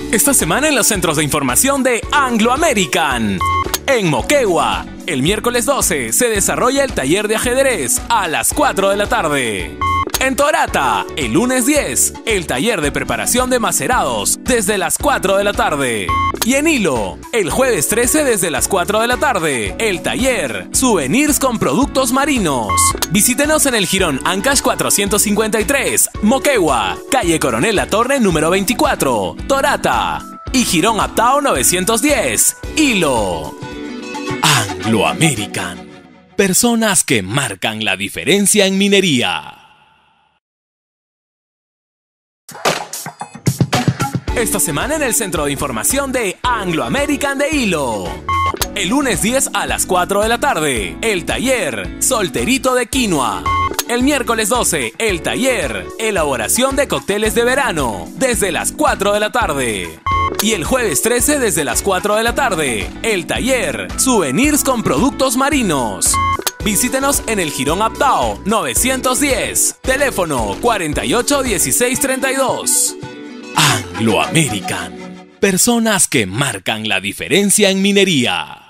Esta semana en los centros de información de Anglo American. En Moquegua, el miércoles 12 se desarrolla el taller de ajedrez a las 4 de la tarde. En Torata, el lunes 10, el taller de preparación de macerados desde las 4 de la tarde. Y en Hilo, el jueves 13 desde las 4 de la tarde, el taller Souvenirs con productos marinos. Visítenos en el Jirón Ancash 453, Moquegua, calle Coronel Latorre número 24, Torata. Y Jirón Aptao 910, Hilo. Anglo American. Personas que marcan la diferencia en minería. Esta semana en el centro de información de Anglo American de Hilo. El lunes 10 a las 4 de la tarde, el taller Solterito de Quinoa. El miércoles 12, el taller Elaboración de cócteles de verano, desde las 4 de la tarde. Y el jueves 13, desde las 4 de la tarde, el taller Souvenirs con productos marinos. Visítenos en el Jirón Aptao 910, teléfono 481632. Anglo American. Personas que marcan la diferencia en minería.